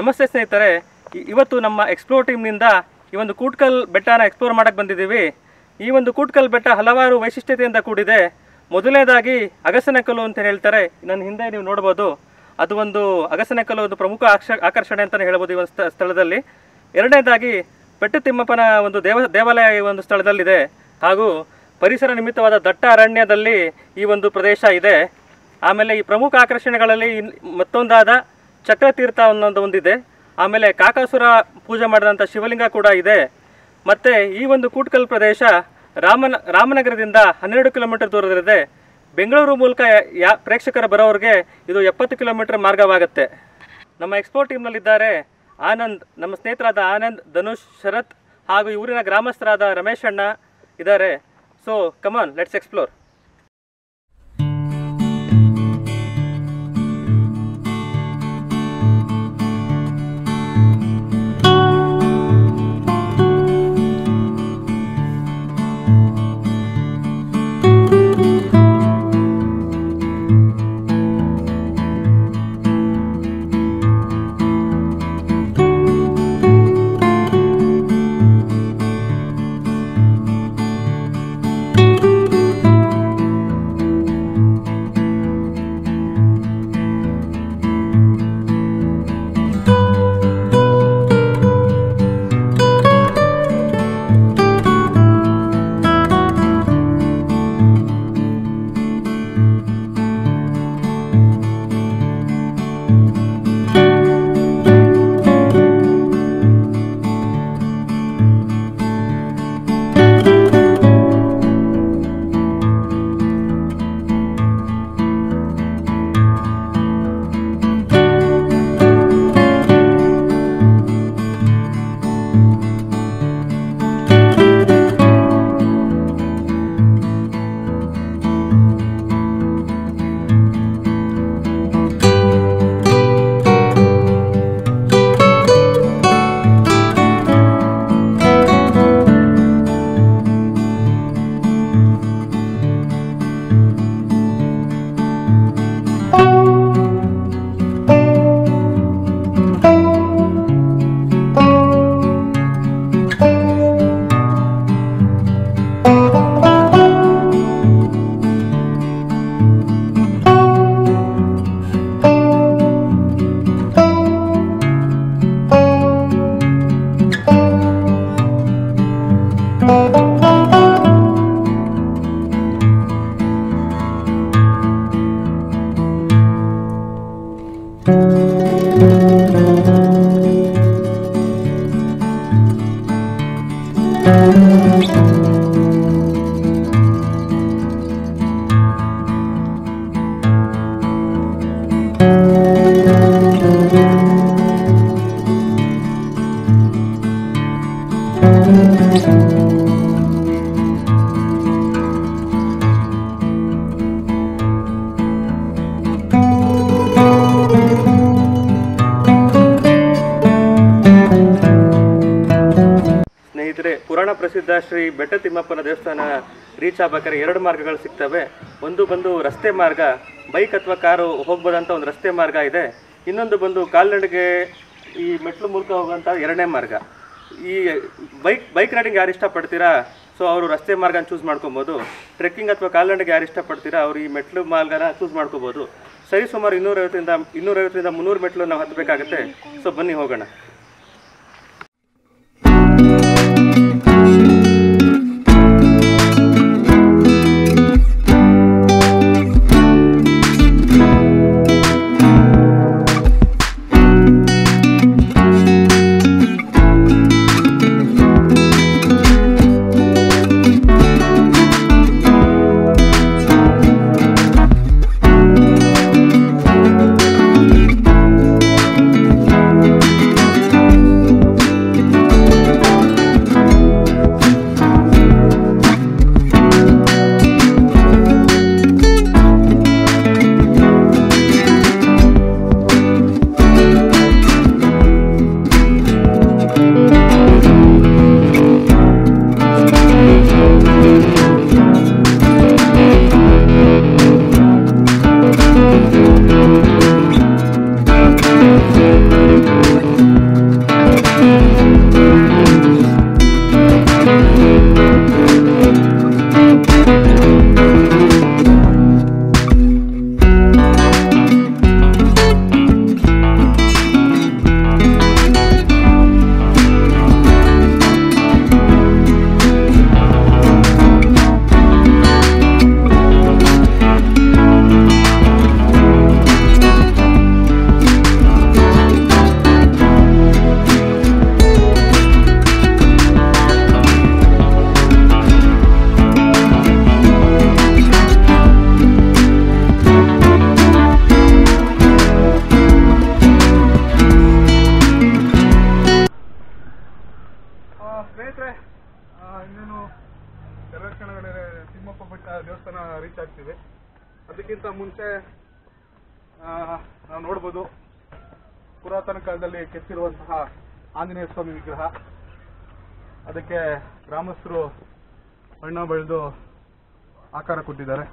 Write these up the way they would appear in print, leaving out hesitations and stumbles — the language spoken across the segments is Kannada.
ನಮಸ್ತೆ ಸ್ನೇಹಿತರೆ, ಇವತ್ತು ನಮ್ಮ ಎಕ್ಸ್ಪ್ಲೋರ್ ಟೀಮ್ನಿಂದ ಈ ಒಂದು ಕೂಟ್ಕಲ್ ಬೆಟ್ಟನ ಎಕ್ಸ್ಪ್ಲೋರ್ ಮಾಡೋಕ್ಕೆ ಬಂದಿದ್ದೀವಿ. ಈ ಒಂದು ಕೂಟ್ಕಲ್ ಬೆಟ್ಟ ಹಲವಾರು ವೈಶಿಷ್ಟ್ಯತೆಯಿಂದ ಕೂಡಿದೆ. ಮೊದಲನೇದಾಗಿ ಅಗಸನಕಲ್ಲು ಅಂತ ಹೇಳ್ತಾರೆ. ನನ್ನ ಹಿಂದೆ ನೀವು ನೋಡ್ಬೋದು, ಅದು ಒಂದು ಅಗಸನಕಲ್ಲು ಒಂದು ಪ್ರಮುಖ ಆಕರ್ಷಣೆ ಅಂತಲೇ ಹೇಳ್ಬೋದು ಈ ಒಂದು ಸ್ಥಳದಲ್ಲಿ. ಎರಡನೇದಾಗಿ ಪೆಟ್ಟು ತಿಮ್ಮಪ್ಪನ ಒಂದು ದೇವಾಲಯ ಈ ಒಂದು ಸ್ಥಳದಲ್ಲಿದೆ. ಹಾಗೂ ಪರಿಸರ ನಿಮಿತ್ತವಾದ ದಟ್ಟ ಅರಣ್ಯದಲ್ಲಿ ಈ ಒಂದು ಪ್ರದೇಶ ಇದೆ. ಆಮೇಲೆ ಈ ಪ್ರಮುಖ ಆಕರ್ಷಣೆಗಳಲ್ಲಿ ಮತ್ತೊಂದಾದ ಚಕ್ರತೀರ್ಥ ಅನ್ನೋದು ಒಂದಿದೆ. ಆಮೇಲೆ ಕಾಕಾಸುರ ಪೂಜೆ ಮಾಡಿದಂಥ ಶಿವಲಿಂಗ ಕೂಡ ಇದೆ. ಮತ್ತು ಈ ಒಂದು ಕೂಟ್ಕಲ್ ಪ್ರದೇಶ ರಾಮನಗರದಿಂದ 12 ಕಿಲೋಮೀಟರ್ ದೂರದಲ್ಲಿದೆ. ಬೆಂಗಳೂರು ಮೂಲಕ ಪ್ರೇಕ್ಷಕರ ಬರೋರಿಗೆ ಇದು 70 ಕಿಲೋಮೀಟರ್ ಮಾರ್ಗವಾಗುತ್ತೆ. ನಮ್ಮ ಎಕ್ಸ್ಪೋರ್ಟ್ ಟೀಮ್ನಲ್ಲಿದ್ದಾರೆ ಆನಂದ್, ನಮ್ಮ ಸ್ನೇಹಿತರಾದ ಆನಂದ್, ಧನುಷ್, ಶರತ್ ಹಾಗೂ ಊರಿನ ಗ್ರಾಮಸ್ಥರಾದ ರಮೇಶ್ ಅಣ್ಣ ಇದ್ದಾರೆ. So come on, let's explore. ಸ್ನೇಹಿತರೆ, ಪುರಾಣ ಪ್ರಸಿದ್ಧ ಶ್ರೀ ಬೆಟ್ಟ ತಿಮ್ಮಪ್ಪನ ದೇವಸ್ಥಾನ ರೀಚ್ ಆಗಬೇಕಾದ್ರೆ 2 ಮಾರ್ಗಗಳು ಸಿಗ್ತವೆ. ಒಂದು ಬಂದು ರಸ್ತೆ ಮಾರ್ಗ, ಬೈಕ್ ಅಥವಾ ಕಾರು ಹೋಗ್ಬೋದಂತ ಒಂದು ರಸ್ತೆ ಮಾರ್ಗ ಇದೆ. ಇನ್ನೊಂದು ಬಂದು ಕಾಲ್ನಡಿಗೆ ಈ ಮೆಟ್ಲು ಮೂಲಕ ಹೋಗುವಂಥ 2ನೇ ಮಾರ್ಗ. ಈ ಬೈಕ್ ರೈಡಿಂಗ್ ಯಾರು ಇಷ್ಟಪಡ್ತೀರಾ ಸೊ ಅವರು ರಸ್ತೆ ಮಾರ್ಗನ ಚೂಸ್ ಮಾಡ್ಕೊಬೋದು. ಟ್ರೆಕ್ಕಿಂಗ್ ಅಥವಾ ಕಾಲ್ನಡಿಗೆ ಯಾರು ಇಷ್ಟಪಡ್ತೀರಾ ಅವರು ಈ ಮೆಟ್ಲು ಮಾರ್ಗನ ಚೂಸ್ ಮಾಡ್ಕೋಬೋದು. ಸರಿ ಸುಮಾರು 250ರಿಂದ 300 ಮೆಟ್ಲು ನಾವು ಹತ್ತಬೇಕಾಗುತ್ತೆ. ಸೊ ಬನ್ನಿ ಹೋಗೋಣ. ಇನ್ನೇನು ಎರಡು ಕಡೆ ತಿಮ್ಮಪ್ಪ ಬೆಟ್ಟ ದೇವಸ್ಥಾನ ರೀಚ್ ಆಗ್ತೀವಿ. ಅದಕ್ಕಿಂತ ಮುಂಚೆ ನಾವು ನೋಡ್ಬೋದು ಪುರಾತನ ಕಾಲದಲ್ಲಿ ಕೆತ್ತಿರುವಂತಹ ಆಂಜನೇಯ ಸ್ವಾಮಿ ವಿಗ್ರಹ. ಅದಕ್ಕೆ ಗ್ರಾಮಸ್ಥರು ಬಣ್ಣ ಬೆಳೆದು ಆಕಾರ ಕೊಟ್ಟಿದ್ದಾರೆ.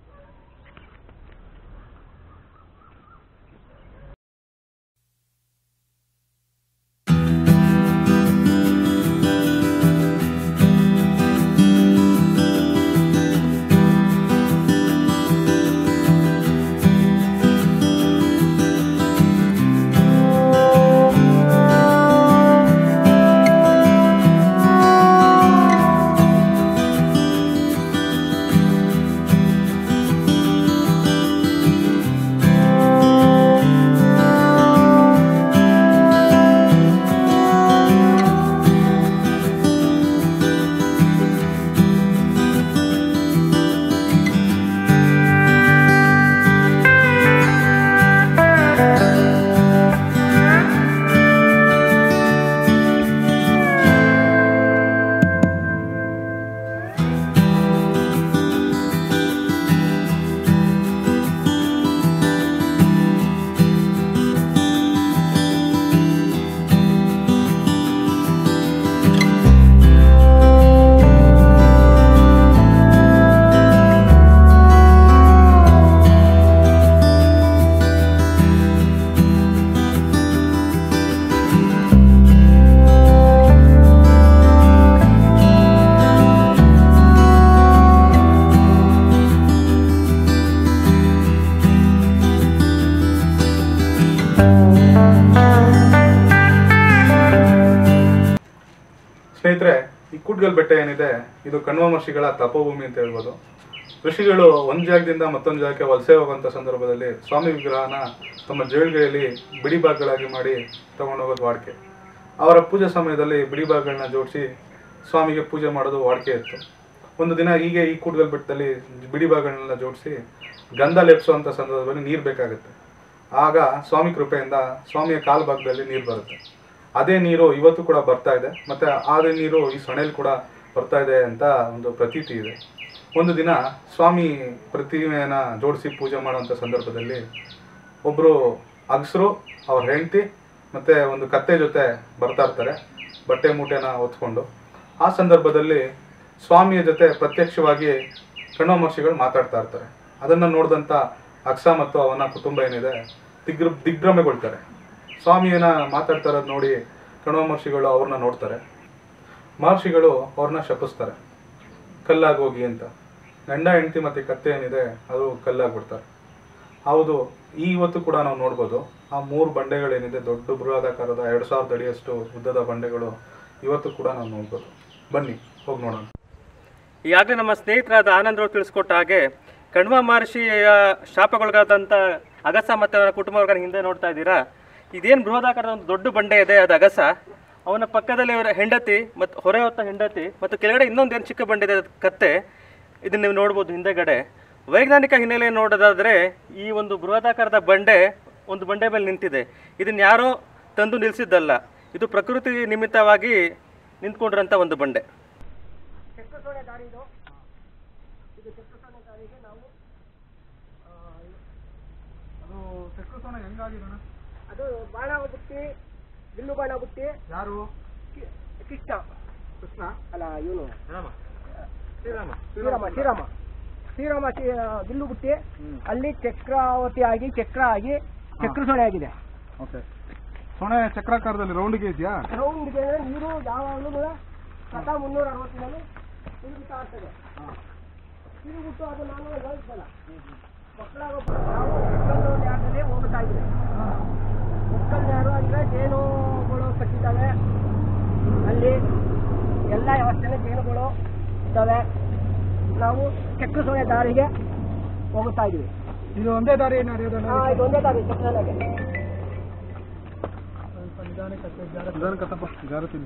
ಸ್ನೇಹಿತರೆ, ಈ ಕೂಟ್ಗಲ್ ಬೆಟ್ಟ ಏನಿದೆ ಇದು ಕಣ್ವ ಮಹರ್ಷಿಗಳ ತಪೋಭೂಮಿ ಅಂತ ಹೇಳ್ಬೋದು. ಋಷಿಗಳು ಒಂದು ಜಾಗದಿಂದ ಮತ್ತೊಂದು ಜಾಗಕ್ಕೆ ವಲಸೆ ಹೋಗುವಂಥ ಸಂದರ್ಭದಲ್ಲಿ ಸ್ವಾಮಿ ವಿಗ್ರಹನ ತಮ್ಮ ಜೇಳ್ಗೆಯಲ್ಲಿ ಬಿಡಿ ಭಾಗಗಳಾಗಿ ಮಾಡಿ ತಗೊಂಡೋಗೋದು ವಾಡಿಕೆ. ಅವರ ಪೂಜೆ ಸಮಯದಲ್ಲಿ ಬಿಡಿ ಭಾಗಗಳನ್ನ ಜೋಡಿಸಿ ಸ್ವಾಮಿಗೆ ಪೂಜೆ ಮಾಡೋದು ವಾಡಿಕೆ ಇತ್ತು. ಒಂದು ದಿನ ಹೀಗೆ ಈ ಕೂಟ್ಗಲ್ ಬೆಟ್ಟದಲ್ಲಿ ಬಿಡಿ ಭಾಗಗಳನ್ನೆಲ್ಲ ಜೋಡಿಸಿ ಗಂಧ ಲೇಪಿಸುವಂಥ ಸಂದರ್ಭದಲ್ಲಿ ನೀರು ಬೇಕಾಗುತ್ತೆ. ಆಗ ಸ್ವಾಮಿ ಕೃಪೆಯಿಂದ ಸ್ವಾಮಿಯ ಕಾಲು ಭಾಗದಲ್ಲಿ ನೀರು ಬರುತ್ತೆ. ಅದೇ ನೀರು ಇವತ್ತು ಕೂಡ ಬರ್ತಾ ಇದೆ, ಮತ್ತು ಅದೇ ನೀರು ಈ ಸೊಣೆಯಲ್ಲಿ ಕೂಡ ಬರ್ತಾ ಇದೆ ಅಂತ ಒಂದು ಪ್ರತೀತಿ ಇದೆ. ಒಂದು ದಿನ ಸ್ವಾಮಿ ಪ್ರತಿಮೆಯನ್ನು ಜೋಡಿಸಿ ಪೂಜೆ ಮಾಡುವಂಥ ಸಂದರ್ಭದಲ್ಲಿ ಒಬ್ಬರು ಅಗಸರು, ಅವ್ರ ಹೆಂಡತಿ ಮತ್ತು ಒಂದು ಕತ್ತೆ ಜೊತೆ ಬರ್ತಾ ಇರ್ತಾರೆ ಬಟ್ಟೆ ಮೂಟೆನ ಹೊತ್ಕೊಂಡು. ಆ ಸಂದರ್ಭದಲ್ಲಿ ಸ್ವಾಮಿಯ ಜೊತೆ ಪ್ರತ್ಯಕ್ಷವಾಗಿ ಕಣ್ವ ಮಹರ್ಷಿಗಳು ಮಾತಾಡ್ತಾ ಇರ್ತಾರೆ. ಅದನ್ನು ನೋಡಿದಂಥ ಅಕ್ಸ ಮತ್ತು ಅವನ ಕುಟುಂಬ ಏನಿದೆ ದಿಗ್ಭ್ರಮೆಗೊಳ್ತಾರೆ. ಸ್ವಾಮಿಯನ್ನ ಮಾತಾಡ್ತಾ ಇರೋದು ನೋಡಿ ಕಣ್ವ ಮಹರ್ಷಿಗಳು ಅವ್ರನ್ನ ನೋಡ್ತಾರೆ. ಮಹರ್ಷಿಗಳು ಅವ್ರನ್ನ ಶಪಿಸ್ತಾರೆ, ಕಲ್ಲಾಗೋಗಿ ಅಂತ. ಗಂಡ ಹೆಂಡತಿ ಮತ್ತು ಕತ್ತೆ ಏನಿದೆ ಅದು ಕಲ್ಲಾಗ್ಬಿಡ್ತಾರೆ. ಹೌದು, ಇವತ್ತು ಕೂಡ ನಾವು ನೋಡ್ಬೋದು ಆ 3 ಬಂಡೆಗಳೇನಿದೆ, ದೊಡ್ಡ ಬೃಹದಾಕಾರದ 2000 ಅಡಿಯಷ್ಟು ಉದ್ದದ ಬಂಡೆಗಳು ಇವತ್ತು ಕೂಡ ನಾವು ನೋಡ್ಬೋದು. ಬನ್ನಿ ಹೋಗಿ ನೋಡೋಣ. ಈಗಾಗಲೇ ನಮ್ಮ ಸ್ನೇಹಿತರಾದ ಆನಂದರವರು ತಿಳಿಸ್ಕೊಟ್ಟ ಹಾಗೆ ಕಣ್ವ ಮಹರ್ಷಿಯ ಶಾಪಗೊಳಗಾದಂಥ ಅಗಸ ಮತ್ತು ಅವರ ಕುಟುಂಬವರ್ಗನ ಹಿಂದೆ ನೋಡ್ತಾ ಇದ್ದೀರಾ. ಇದೇನು ಬೃಹದಾಕಾರದ ಒಂದು ದೊಡ್ಡ ಬಂಡೆ ಇದೆ, ಅದು ಅಗಸ. ಅವನ ಪಕ್ಕದಲ್ಲಿ ಅವರ ಹೆಂಡತಿ ಮತ್ತು ಹೊರೆ ಹೊತ್ತ ಹೆಂಡತಿ, ಮತ್ತು ಕೆಳಗಡೆ ಇನ್ನೊಂದು ಏನು ಚಿಕ್ಕ ಬಂಡೆ ಇದೆ, ಅದು ಕತ್ತೆ. ಇದನ್ನು ನೀವು ನೋಡ್ಬೋದು ಹಿಂದೆಗಡೆ. ವೈಜ್ಞಾನಿಕ ಹಿನ್ನೆಲೆ ನೋಡೋದಾದರೆ ಈ ಒಂದು ಬೃಹದಾಕಾರದ ಬಂಡೆ ಒಂದು ಬಂಡೆ ಮೇಲೆ ನಿಂತಿದೆ. ಇದನ್ನು ಯಾರೋ ತಂದು ನಿಲ್ಲಿಸಿದ್ದಲ್ಲ, ಇದು ಪ್ರಕೃತಿ ನಿಮಿತ್ತವಾಗಿ ನಿಂತ್ಕೊಂಡಿರೋಂಥ ಒಂದು ಬಂಡೆ. ಅದು ಬಾಣ ಬುಟ್ಟಿ, ಬಿಲ್ಲು ಬಾಣ ಬುಟ್ಟಿ. ಯಾರು? ಕೃಷ್ಣ ಅಲ್ಲ, ಇವನು ಶ್ರೀರಾಮ ಬಿಲ್ಲು ಬುಟ್ಟಿ. ಅಲ್ಲಿ ಚಕ್ರಾವತಿ ಆಗಿ ಚಕ್ರ ಸೊಣೆ ಆಗಿದೆ. ಸೊಣೆ ಚಕ್ರಾಕಾರದಲ್ಲಿ ರೌಂಡ್ಗೆ ಇದೆಯಾ? ರೌಂಡ್ಗೆ ನೀರು ಯಾವಾಗಲೂ ಕೂಡ 360 ತಿರುಗುತ್ತಾ ಇರ್ತದೆ. ತಿರುಗುಟ್ಟು ಅದು ನಾನು ಹೇಳ್ತಲ್ಲ, ಮಕ್ಕಳಾಗ ನಾವು ನ್ಯಾರದಲ್ಲಿ ಹೋಗ್ತಾ ಇದ್ದೀವಿ. ಮಕ್ಕಳ ನ್ಯಾರು ಅಂದರೆ ಜೇನುಗಳು ಕಟ್ಟಿದ್ದಾವೆ. ಅಲ್ಲಿ ಎಲ್ಲ ವ್ಯವಸ್ಥೆನೇ ಜೇನುಗಳು ಇದ್ದಾವೆ. ನಾವು ಚಕ್ರ ಸೊಣೆ ದಾರಿಗೆ ಹೋಗುತ್ತಾ ಇದ್ದೀವಿ. ಇದು ಒಂದೇ ದಾರಿ? ಇದು ಒಂದೇ ದಾರಿ ಚಕ್ರಸೊಣೆಗೆ. ನಿಧಾನಕ್ಕಪ್ಪ, ಜಾರತೀನಿ.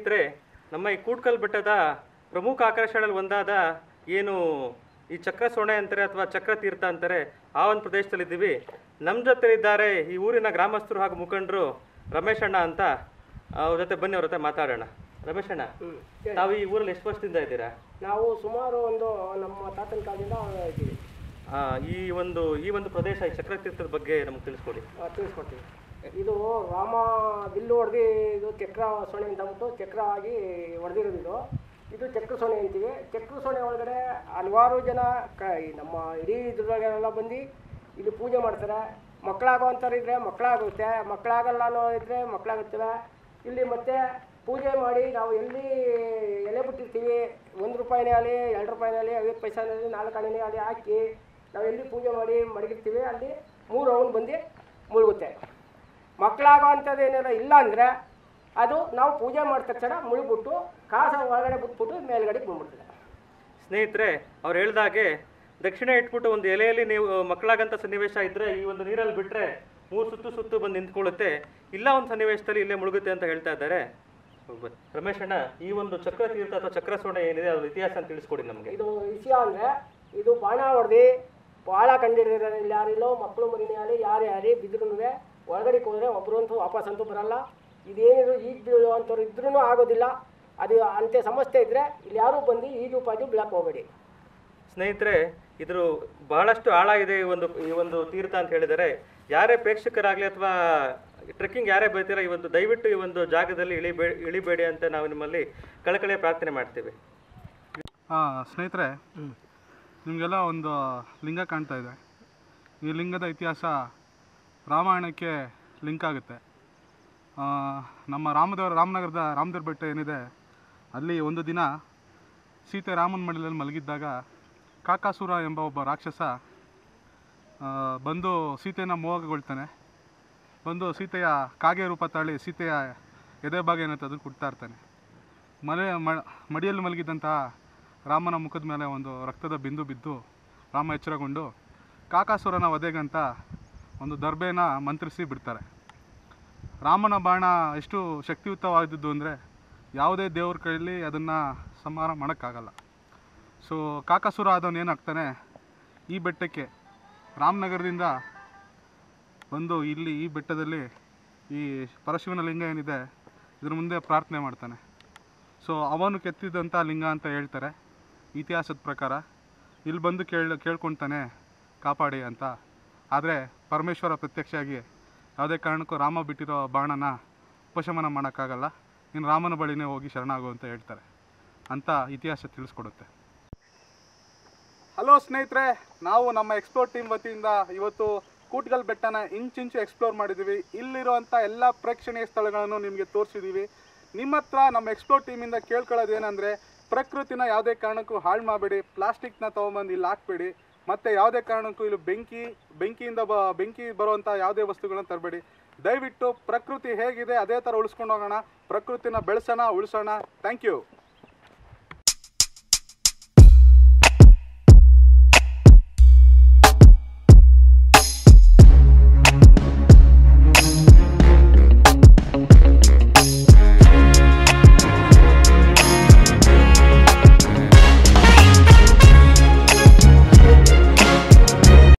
ಸ್ನೇಹಿತರೆ, ನಮ್ಮ ಈ ಕೂಟ್ಕಲ್ ಬೆಟ್ಟದ ಪ್ರಮುಖ ಆಕರ್ಷಣೆಯಲ್ಲಿ ಒಂದಾದ ಏನು ಈ ಚಕ್ರ ಸೋಣೆ ಅಂತಾರೆ ಅಥವಾ ಚಕ್ರ ತೀರ್ಥ ಅಂತಾರೆ, ಆ ಒಂದು ಪ್ರದೇಶದಲ್ಲಿದ್ದೀವಿ. ನಮ್ಮ ಜೊತೆ ಇದ್ದಾರೆ ಈ ಊರಿನ ಗ್ರಾಮಸ್ಥರು ಹಾಗೂ ಮುಖಂಡರು ರಮೇಶ್ ಅಣ್ಣ ಅಂತ. ಅವ್ರ ಜೊತೆ ಬನ್ನಿ, ಅವ್ರ ಜೊತೆ ಮಾತಾಡೋಣ. ರಮೇಶ್ ಅಣ್ಣ, ತಾವು ಈ ಊರಲ್ಲಿ ಎಷ್ಟು ವರ್ಷದಿಂದ ಇದ್ದೀರಾ? ನಾವು ಸುಮಾರು ನಮ್ಮ ತಾತನ ಕಾಲದಿಂದ ಇದ್ದೀವಿ. ಈ ಒಂದು ಪ್ರದೇಶ, ಈ ಚಕ್ರ ತೀರ್ಥದ ಬಗ್ಗೆ ನಮ್ಗೆ ತಿಳಿಸ್ಕೊಡಿ. ತಿಳಿಸ್ಕೊಡ್ತೀವಿ. ಇದು ರಾಮ ಬಿಲ್ಲು ಹೊಡೆದು ಇದು ಚಕ್ರ ಸೊಣೆ ಅಂತ ಬಿಟ್ಟು ಚಕ್ರ ಆಗಿ ಹೊಡೆದಿರೋದು. ಇದು ಚಕ್ರ ಸೊಣೆ ಅಂತೀವಿ. ಚಕ್ರ ಸೊಣೆ ಒಳಗಡೆ ಹಲವಾರು ಜನ ನಮ್ಮ ಇಡೀ ಇದ್ರೊಳಗೆಲ್ಲ ಬಂದು ಇಲ್ಲಿ ಪೂಜೆ ಮಾಡ್ತಾರೆ. ಮಕ್ಕಳಾಗೋ ಅಂಥವ್ರು ಇದ್ದರೆ ಮಕ್ಕಳಾಗುತ್ತೆ, ಮಕ್ಕಳಾಗಲ್ಲ ಅನ್ನೋ ಇದ್ದರೆ ಮಕ್ಕಳಾಗುತ್ತವೆ. ಇಲ್ಲಿ ಮತ್ತೆ ಪೂಜೆ ಮಾಡಿ ನಾವು ಎಲ್ಲಿ ಎಲೆ ಬಿಟ್ಟಿರ್ತೀವಿ, 1 ರೂಪಾಯಿನೇ ಆಗಲಿ 2 ರೂಪಾಯಿನೇ ಆಗಲಿ 50 ಪೈಸಾನೇ ಆಗಲಿ 4 ಆಣೆನೇ ಆಗಲಿ ಹಾಕಿ ನಾವು ಎಲ್ಲಿ ಪೂಜೆ ಮಾಡಿ ಮಡಗಿರ್ತೀವಿ ಅಲ್ಲಿ 3 ರೌಂಡ್ ಬಂದು ಮುಳುಗುತ್ತೆ. ಮಕ್ಕಳಾಗೋ ಅಂಥದ್ದು ಏನಾರ ಇಲ್ಲ ಅಂದರೆ ಅದು ನಾವು ಪೂಜೆ ಮಾಡಿದ ತಕ್ಷಣ ಮುಳುಗ್ಬಿಟ್ಟು ಕಾಸ ಒಳಗಡೆ ಬಿಟ್ಬಿಟ್ಟು ಮೇಲ್ಗಡೆಗೆ ಬಂದ್ಬಿಡ್ತದೆ. ಸ್ನೇಹಿತರೆ, ಅವ್ರು ಹೇಳ್ದಾಗೆ ದಕ್ಷಿಣ ಇಟ್ಬಿಟ್ಟು ಒಂದು ಎಲೆಯಲ್ಲಿ ನೀವು ಮಕ್ಕಳಾಗಂಥ ಸನ್ನಿವೇಶ ಇದ್ದರೆ ಈ ಒಂದು ನೀರಲ್ಲಿ ಬಿಟ್ಟರೆ 3 ಸುತ್ತು ಬಂದು ನಿಂತ್ಕೊಳ್ಳುತ್ತೆ. ಇಲ್ಲ ಒಂದು ಸನ್ನಿವೇಶದಲ್ಲಿ ಇಲ್ಲೇ ಮುಳುಗುತ್ತೆ ಅಂತ ಹೇಳ್ತಾ ಇದ್ದಾರೆ. ರಮೇಶ್ ಅಣ್ಣ, ಈ ಒಂದು ಚಕ್ರ ತೀರ್ಥ ಅಥವಾ ಚಕ್ರ ಸೋಣೆ ಏನಿದೆ ಅದ್ರ ಇತಿಹಾಸ ಅಂತ ತಿಳಿಸ್ಕೊಡಿ ನಮಗೆ. ಇದು ವಿಷಯ ಅಂದರೆ ಇದು ಬಾಣ ಹೊಡೆದು ಭಾಳ ಕಂಡಿಡಿದ್ರೆ ಯಾರಿಲ್ಲೋ ಮಕ್ಕಳು ಮರಿನೇ ಆಗಲಿ ಯಾರೇ ಬಿದ್ರೂ ಒಳಗಡೆ ಹೋದರೆ ಒಬ್ಬರಂತೂ ವಾಪಸ್ ಅಂತೂ ಬರಲ್ಲ. ಇದೇನಿದ್ರು ಈಗ ಬೀಳುವಂಥವ್ರು ಇದ್ರೂ ಆಗೋದಿಲ್ಲ. ಅದು ಅಂತೆ ಸಮಸ್ಯೆ ಇದ್ದರೆ ಇಲ್ಲಿ ಯಾರೂ ಬಂದು ಈಜು ಪಾಜು ಬೀಳಕ್ಕೆ ಹೋಗಬೇಡಿ. ಸ್ನೇಹಿತರೆ, ಇದ್ರ ಬಹಳಷ್ಟು ಆಳ ಇದೆ ಈ ಒಂದು ತೀರ್ಥ ಅಂತ ಹೇಳಿದರೆ, ಯಾರೇ ಪ್ರೇಕ್ಷಕರಾಗಲಿ ಅಥವಾ ಟ್ರೆಕ್ಕಿಂಗ್ ಯಾರೇ ಬರ್ತೀರಾ ದಯವಿಟ್ಟು ಈ ಒಂದು ಜಾಗದಲ್ಲಿ ಇಳಿಬೇಡಿ ಅಂತ ನಾವು ನಿಮ್ಮಲ್ಲಿ ಕಳಕಳಿಯ ಪ್ರಾರ್ಥನೆ ಮಾಡ್ತೀವಿ. ಸ್ನೇಹಿತರೆ, ನಿಮಗೆಲ್ಲ ಒಂದು ಲಿಂಗ ಕಾಣ್ತಾ ಇದೆ. ಈ ಲಿಂಗದ ಇತಿಹಾಸ ರಾಮಾಯಣಕ್ಕೆ ಲಿಂಕ್ ಆಗುತ್ತೆ. ನಮ್ಮ ರಾಮನಗರದ ರಾಮದೇವ್ರ ಬೆಟ್ಟ ಏನಿದೆ, ಅಲ್ಲಿ ಒಂದು ದಿನ ಸೀತೆ ರಾಮನ ಮಡಿಲಲ್ಲಿ ಮಲಗಿದ್ದಾಗ ಕಾಕಾಸುರ ಎಂಬ ಒಬ್ಬ ರಾಕ್ಷಸ ಬಂದು ಸೀತೆಯನ್ನು ಮೋಹಗೊಳ್ತಾನೆ. ಬಂದು ಸೀತೆಯ ಕಾಗೆ ರೂಪ ತಾಳಿ ಸೀತೆಯ ಎದೆ ಭಾಗ ಏನಂತ ಅದನ್ನು ಕುಟ್ತಾ ಇರ್ತಾನೆ. ಮಡಿಯಲ್ಲಿ ಮಲಗಿದ್ದಂತಹ ರಾಮನ ಮುಖದ ಮೇಲೆ ಒಂದು ರಕ್ತದ ಬಿಂದು ಬಿದ್ದು ರಾಮ ಎಚ್ಚರಗೊಂಡು ಕಾಕಾಸುರನ ವಧೆಗಂತ ಒಂದು ದರ್ಬೆನ ಮಂತ್ರಿಸಿ ಬಿಡ್ತಾರೆ. ರಾಮನ ಬಾಣ ಎಷ್ಟು ಶಕ್ತಿಯುತವಾಗಿದ್ದು ಅಂದರೆ ಯಾವುದೇ ದೇವ್ರ ಕೈಯಲ್ಲಿ ಅದನ್ನು ಸಂಹಾರ ಮಾಡೋಕ್ಕಾಗಲ್ಲ. ಸೊ ಕಾಕಾಸುರ ಆದವನು ಏನಾಗ್ತಾನೆ, ಈ ಬೆಟ್ಟಕ್ಕೆ ರಾಮನಗರದಿಂದ ಬಂದು ಇಲ್ಲಿ ಈ ಬೆಟ್ಟದಲ್ಲಿ ಈ ಪರಶಿವನ ಲಿಂಗ ಏನಿದೆ ಇದ್ರ ಮುಂದೆ ಪ್ರಾರ್ಥನೆ ಮಾಡ್ತಾನೆ. ಸೊ ಅವನು ಕೆತ್ತಿದಂಥ ಲಿಂಗ ಅಂತ ಹೇಳ್ತಾರೆ ಇತಿಹಾಸದ ಪ್ರಕಾರ. ಇಲ್ಲಿ ಬಂದು ಕೇಳ್ಕೊಳ್ತಾನೆ ಕಾಪಾಡಿ ಅಂತ. ಆದರೆ ಪರಮೇಶ್ವರ ಪ್ರತ್ಯಕ್ಷವಾಗಿ ಯಾವುದೇ ಕಾರಣಕ್ಕೂ ರಾಮ ಬಿಟ್ಟಿರೋ ಬಾಣನ ಉಪಶಮನ ಮಾಡೋಕ್ಕಾಗಲ್ಲ, ಇನ್ನು ರಾಮನ ಬಳಿನೇ ಹೋಗಿ ಶರಣಾಗು ಅಂತ ಹೇಳ್ತಾರೆ ಅಂತ ಇತಿಹಾಸ ತಿಳಿಸ್ಕೊಡುತ್ತೆ. ಹಲೋ ಸ್ನೇಹಿತರೆ, ನಾವು ನಮ್ಮ ಎಕ್ಸ್ಪ್ಲೋರ್ ಟೀಮ್ ವತಿಯಿಂದ ಇವತ್ತು ಕೂಟ್ಕಲ್ ಬೆಟ್ಟನ ಇಂಚಿಂಚು ಎಕ್ಸ್ಪ್ಲೋರ್ ಮಾಡಿದ್ದೀವಿ. ಇಲ್ಲಿರುವಂಥ ಎಲ್ಲ ಪ್ರೇಕ್ಷಣೀಯ ಸ್ಥಳಗಳನ್ನು ನಿಮಗೆ ತೋರಿಸಿದ್ದೀವಿ. ನಿಮ್ಮ ಹತ್ರ ನಮ್ಮ ಎಕ್ಸ್ಪ್ಲೋರ್ ಟೀಮಿಂದ ಕೇಳ್ಕೊಳ್ಳೋದು ಏನಂದರೆ, ಪ್ರಕೃತಿನ ಯಾವುದೇ ಕಾರಣಕ್ಕೂ ಹಾಳು ಮಾಡಬೇಡಿ, ಪ್ಲಾಸ್ಟಿಕ್ನ ತೊಗೊಂಬಂದು ಇಲ್ಲಿ ಹಾಕಬೇಡಿ, ಮತ್ತು ಯಾವುದೇ ಕಾರಣಕ್ಕೂ ಇಲ್ಲಿ ಬೆಂಕಿಯಿಂದ ಬೆಂಕಿ ಬರುವಂಥ ಯಾವುದೇ ವಸ್ತುಗಳನ್ನ ತರಬೇಡಿ. ದಯವಿಟ್ಟು ಪ್ರಕೃತಿ ಹೇಗಿದೆ ಅದೇ ಥರ ಉಳಿಸ್ಕೊಂಡು ಹೋಗೋಣ, ಪ್ರಕೃತಿನ ಬೆಳೆಸೋಣ, ಉಳಿಸೋಣ. Thank you.